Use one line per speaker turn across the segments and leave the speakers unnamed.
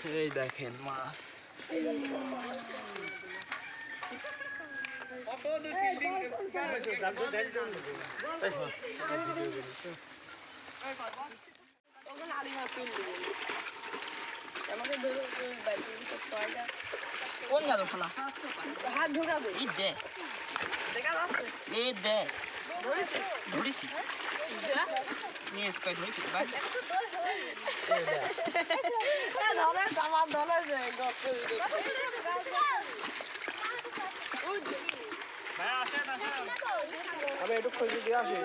এই দেখেন মাছ। কোন গেল খালা? হাত ঢোকাবে। এই দে দেখা যাচ্ছে। এই দে ধরেছি নিয়ে স্পাইট হয়েছে ভাই।
আমি একটু খুঁজে দিয়ে আসি।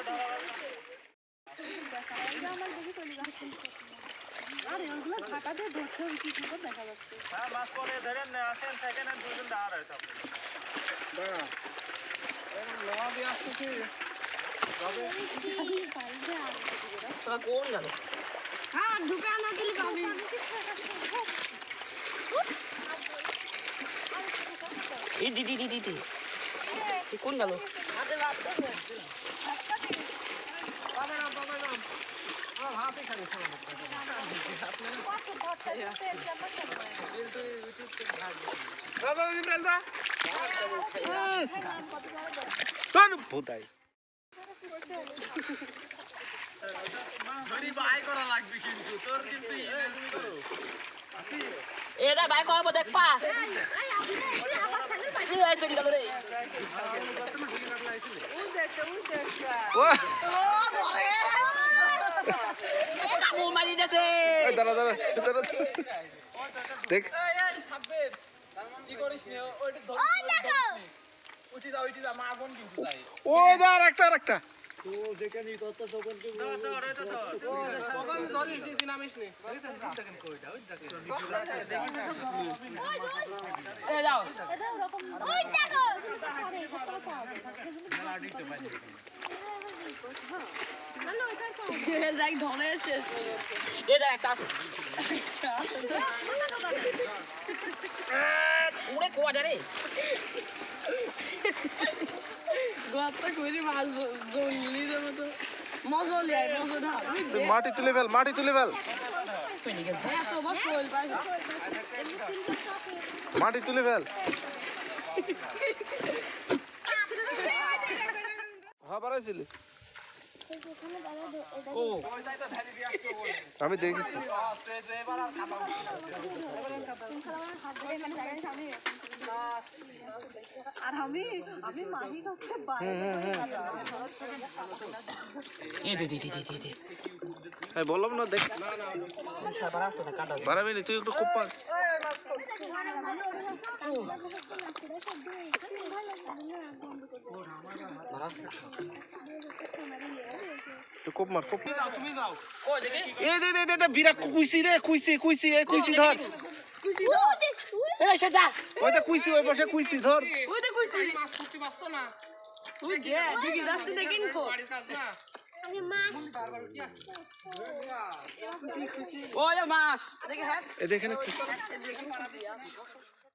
কোন গেল?
হ্যাঁ ঢুকা না দিলে পাবি।
এই দিদি দিদি দিদি কোন গেল?
হাতে বাঁধতেছে।
ভূতাই
এরা ভাই করবো দেখপা।
দেখ ও আর একটা একটা
যাও
মাটি তুলে ফেল মাটি তুলে ফেল মাটি তুলে ফেল হ্যাঁ বাড়াইছিলি আমি দেখেছি
আর আমি মাহি কাছে
বললাম না দেখ বাড়াবি তুই একটু খুব পা খুব মার খুব এই দে দে দে বিরাট কুইসি রে কুইসি কুইসি এই কুইসি ধর
এই সেটা
ওই দে কুইসি ওই বসে কুইসি ধর
ওই তো কইছি মাছ করতে পারছ না তুই দে দিদি রাস্তা দেখেন খো আমি মাছ
ওই মাছ
এই দেখেন কুইসি